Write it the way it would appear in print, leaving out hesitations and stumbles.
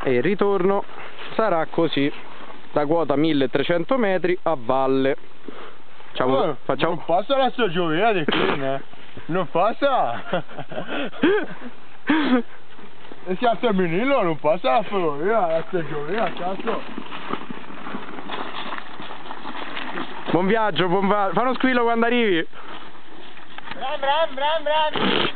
e il ritorno sarà così, da quota 1300 metri a valle. Facciamo... Non passa la stagione di qui, non passa. E siamo femminile, non passa la ferrovia, la stagione, cazzo. Buon viaggio, buon viaggio. Fa uno squillo quando arrivi. Bram bram bram bram.